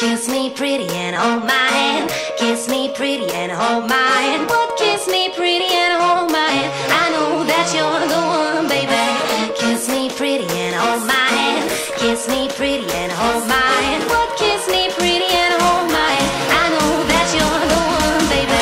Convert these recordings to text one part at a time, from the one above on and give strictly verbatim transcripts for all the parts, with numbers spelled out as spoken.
Kiss me pretty and hold my hand. Kiss me pretty and hold my hand. But kiss me pretty and hold my hand. I know that you're the one, baby. Kiss me pretty and hold my hand. Kiss me pretty and hold my hand. But kiss me pretty and hold my hand. I know that you're the one, baby.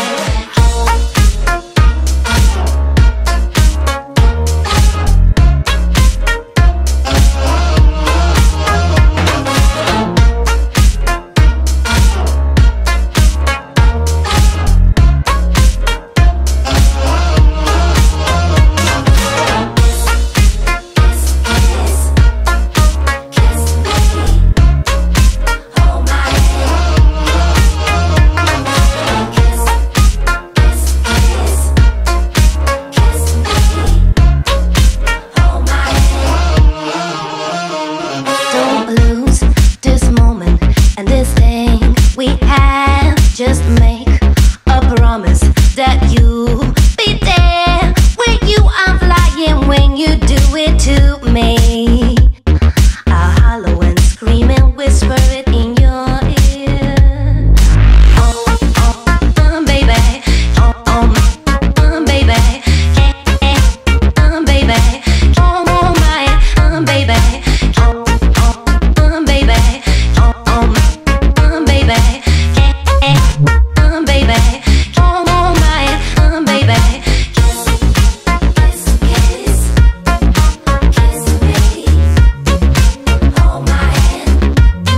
Just make a promise that you'll be there when you are flying, when you do it to me. I'll hollow and scream and whisper it in your ear. Oh, oh, oh, baby. Oh, oh, oh, baby. Oh, baby. Oh, oh, my, oh, baby. Oh, oh, oh, baby. Oh, oh, oh, baby. Um, baby, oh, oh my, um, baby. Kiss, kiss, kiss, kiss me, hold my hand.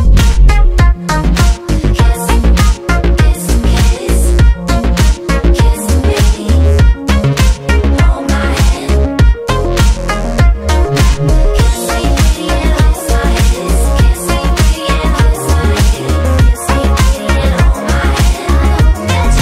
Kiss, kiss, kiss, kiss me, hold my hand. Kiss me pretty and hold my hand. Kiss me pretty and hold my hand. Kiss me pretty and hold my hand.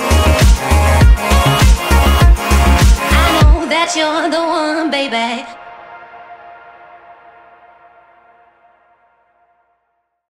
You're the one, baby.